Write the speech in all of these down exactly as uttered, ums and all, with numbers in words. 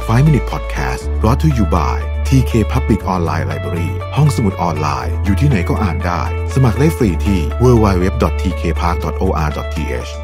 ไฟว์ Minute Podcast brought to you by ที เค Public Online Library ห้องสมุดออนไลน์อยู่ที่ไหนก็อ่านได้สมัครได้ฟรีที่ ดับเบิลยู ดับเบิลยู ดับเบิลยู ดอท ที เค พาร์ค ดอท โอ อาร์ ดอท ที เอช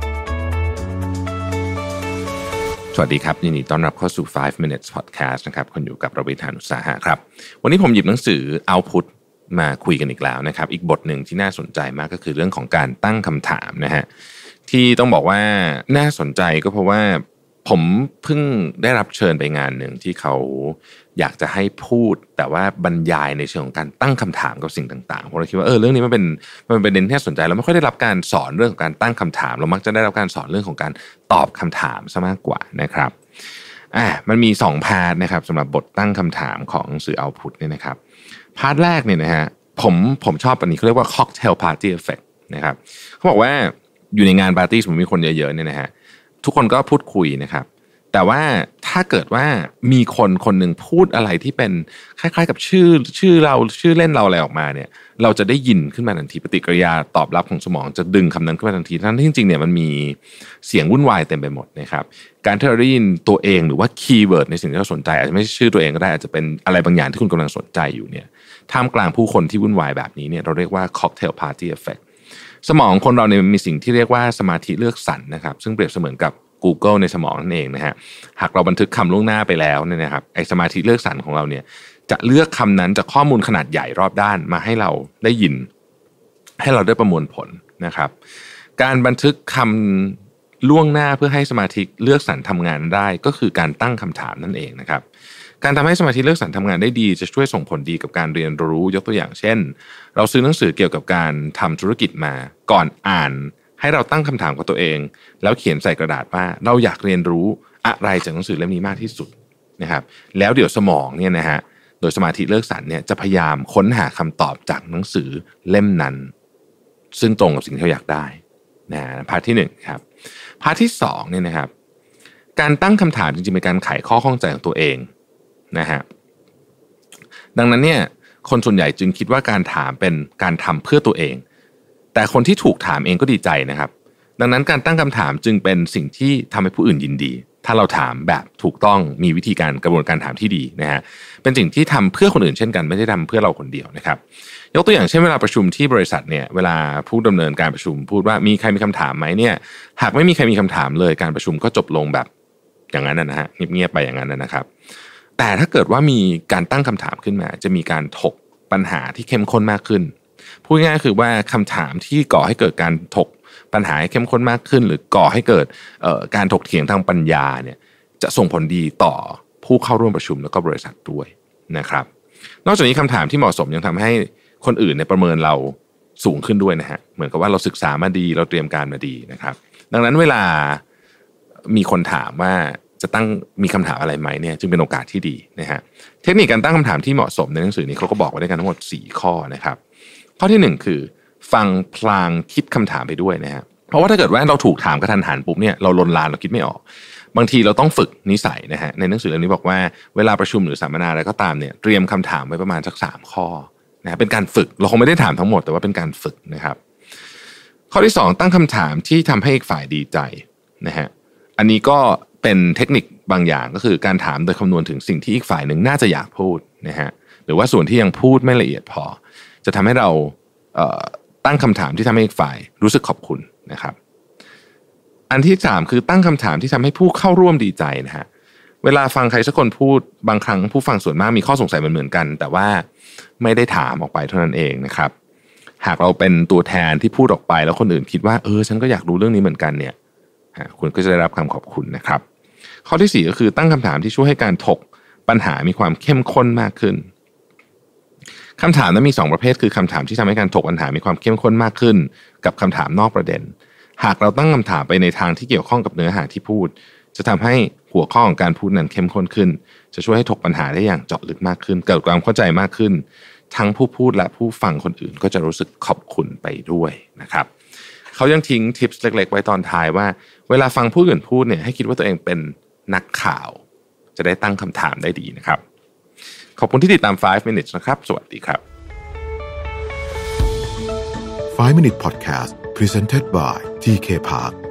สวัสดีครับยินดีต้อนรับเข้าสู่ ไฟว์ Minutes Podcast นะครับคุณอยู่กับรวิธานอุตสาหะครับวันนี้ผมหยิบหนังสือ Output มาคุยกันอีกแล้วนะครับอีกบทหนึ่งที่น่าสนใจมากก็คือเรื่องของการตั้งคำถามนะฮะที่ต้องบอกว่าน่าสนใจก็เพราะว่าผมเพิ่งได้รับเชิญไปงานหนึ่งที่เขาอยากจะให้พูดแต่ว่าบรรยายในเชิงของการตั้งคำถามกับสิ่งต่างๆผมเลยคิดว่าเออเรื่องนี้มันเป็นมันเป็นประเด็นที่น่าสนใจเราไม่ค่อยได้รับการสอนเรื่องของการตั้งคำถามเรามักจะได้รับการสอนเรื่องของการตอบคำถามซะมากกว่านะครับอ่ะมันมีสองพาร์ทนะครับสำหรับบทตั้งคำถามของหนังสือ Output เนี่ยนะครับพาร์ทแรกเนี่ยนะฮะผมผมชอบอันนี้เขาเรียกว่า Cocktail Party Effect นะครับเขาบอกว่าอยู่ในงานปาร์ตี้สมมติมีคนเยอะๆเนี่ยนะฮะทุกคนก็พูดคุยนะครับแต่ว่าถ้าเกิดว่ามีคนคนหนึ่งพูดอะไรที่เป็นคล้ายๆกับชื่อชื่อเราชื่อเล่นเราอะไรออกมาเนี่ยเราจะได้ยินขึ้นมาทันทีปฏิกิริยาตอบรับของสมองจะดึงคำนั้นขึ้นมาทันทีทั้งที่จริงๆเนี่ยมันมีเสียงวุ่นวายเต็มไปหมดนะครับการที่เราได้ยินตัวเองหรือว่าคีย์เวิร์ดในสิ่งที่เราสนใจอาจจะไม่ใช่ชื่อตัวเองก็ได้อาจจะเป็นอะไรบางอย่างที่คุณกำลังสนใจอยู่เนี่ยท่ามกลางผู้คนที่วุ่นวายแบบนี้เนี่ยเราเรียกว่า cocktail party effect สมองคนเราเนี่ยมีสิ่งที่เรียกว่าสมาธิเลือกสรรนะครับซึ่งเปรียบเสมือนกับGoogle ในสมองนั่นเองนะฮะหากเราบันทึกคำล่วงหน้าไปแล้วเนี่ยนะครับไอ้สมาธิเลือกสรรของเราเนี่ยจะเลือกคำนั้นจากข้อมูลขนาดใหญ่รอบด้านมาให้เราได้ยินให้เราได้ประมวลผลนะครับการบันทึกคำล่วงหน้าเพื่อให้สมาธิเลือกสรรทำงานได้ก็คือการตั้งคำถามนั่นเองนะครับการทำให้สมาธิเลือกสรรทำงานได้ดีจะช่วยส่งผลดีกับการเรียนรู้ยกตัวอย่างเช่นเราซื้อหนังสือเกี่ยวกับการทำธุรกิจมาก่อนอ่านให้เราตั้งคำถามกับตัวเองแล้วเขียนใส่กระดาษว่าเราอยากเรียนรู้อะไรจากหนังสือเล่มนี้มากที่สุดนะครับแล้วเดี๋ยวสมองเนี่ยนะฮะโดยสมาธิเลิกสรรเนี่ยจะพยายามค้นหาคำตอบจากหนังสือเล่มนั้นซึ่งตรงกับสิ่งที่เราอยากได้นะพาร์ทที่หนึ่งครับพาร์ทที่สองเนี่ยนะครับการตั้งคำถามจริงๆเป็นการไขข้อข้องใจของตัวเองนะฮะดังนั้นเนี่ยคนส่วนใหญ่จึงคิดว่าการถามเป็นการทำเพื่อตัวเองแต่คนที่ถูกถามเองก็ดีใจนะครับดังนั้นการตั้งคำถามจึงเป็นสิ่งที่ทำให้ผู้อื่นยินดีถ้าเราถามแบบถูกต้องมีวิธีการกระบวนการถามที่ดีนะฮะเป็นสิ่งที่ทำเพื่อคนอื่นเช่นกันไม่ได้ทำเพื่อเราคนเดียวนะครับยกตัวอย่างเช่นเวลาประชุมที่บริษัทเนี่ยเวลาผู้ดำเนินการประชุมพูดว่ามีใครมีคำถามไหมเนี่ยหากไม่มีใครมีคำถามเลยการประชุมก็จบลงแบบอย่างนั้นนะฮะเงียบๆไปอย่างนั้นนะครับแต่ถ้าเกิดว่ามีการตั้งคำถามขึ้นมาจะมีการถกปัญหาที่เข้มข้นมากขึ้นพูดง่ายๆคือว่าคำถามที่ก่อให้เกิดการถกปัญหาให้เข้มข้นมากขึ้นหรือก่อให้เกิดการถกเถียงทางปัญญาเนี่ยจะส่งผลดีต่อผู้เข้าร่วมประชุมแล้วก็บริษัทด้วยนะครับนอกจากนี้คำถามที่เหมาะสมยังทำให้คนอื่นเนี่ยประเมินเราสูงขึ้นด้วยนะฮะเหมือนกับว่าเราศึกษามาดีเราเตรียมการมาดีนะครับดังนั้นเวลามีคนถามว่าจะตั้งมีคำถามอะไรไหมเนี่ยจึงเป็นโอกาสที่ดีนะฮะเทคนิคการตั้งคำถามที่เหมาะสมในหนังสือนี้เขาก็บอกไว้ด้วยกันทั้งหมดสี่ข้อนะครับข้อที่หนึ่งคือฟังพลางคิดคำถามไปด้วยนะฮะเพราะว่าถ้าเกิดว่าเราถูกถามกระทันหันปุ๊บเนี่ยเราลนลานเราคิดไม่ออกบางทีเราต้องฝึกนิสัยนะฮะในหนังสือเล่มนี้บอกว่าเวลาประชุมหรือสัมมนาอะไรก็ตามเนี่ยเตรียมคำถามไว้ประมาณสักสามข้อนะเป็นการฝึกเราคงไม่ได้ถามทั้งหมดแต่ว่าเป็นการฝึกนะครับข้อที่สองตั้งคำถามที่ทำให้อีกฝ่ายดีใจนะฮะอันนี้ก็เป็นเทคนิคบางอย่างก็คือการถามโดยคำนวณถึงสิ่งที่อีกฝ่ายหนึ่งน่าจะอยากพูดนะฮะหรือว่าส่วนที่ยังพูดไม่ละเอียดพอจะทำให้เราเอ่อตั้งคำถามที่ทำให้อีกฝ่ายรู้สึกขอบคุณนะครับอันที่สามคือตั้งคำถามที่ทำให้ผู้เข้าร่วมดีใจนะฮะเวลาฟังใครสักคนพูดบางครั้งผู้ฟังส่วนมากมีข้อสงสัยเหมือนๆกันแต่ว่าไม่ได้ถามออกไปเท่านั้นเองนะครับหากเราเป็นตัวแทนที่พูดออกไปแล้วคนอื่นคิดว่าเออฉันก็อยากรู้เรื่องนี้เหมือนกันเนี่ยคุณก็จะได้รับคำขอบคุณนะครับข้อที่สี่ก็คือตั้งคำถามที่ช่วยให้การถกปัญหามีความเข้มข้นมากขึ้นคำถามนั้นมีสองประเภทคือคำถามที่ทำให้การถกปัญหามีความเข้มข้นมากขึ้นกับคำถามนอกประเด็นหากเราตั้งคำถามไปในทางที่เกี่ยวข้องกับเนื้อหาที่พูดจะทำให้หัวข้อของการพูดนั้นเข้มข้นขึ้นจะช่วยให้ถกปัญหาได้อย่างเจาะลึกมากขึ้นเกิดความเข้าใจมากขึ้นทั้งผู้พูดและผู้ฟังคนอื่นก็จะรู้สึกขอบคุณไปด้วยนะครับเขายังทิ้งทิปส์เล็กๆไว้ตอนท้ายว่าเวลาฟังผู้อื่นพูดเนี่ยให้คิดว่าตัวเองเป็นนักข่าวจะได้ตั้งคำถามได้ดีนะครับขอบคุณที่ติดตามไฟว์ minutes นะครับสวัสดีครับไฟว์ Minute Podcast Presented by ที เค Park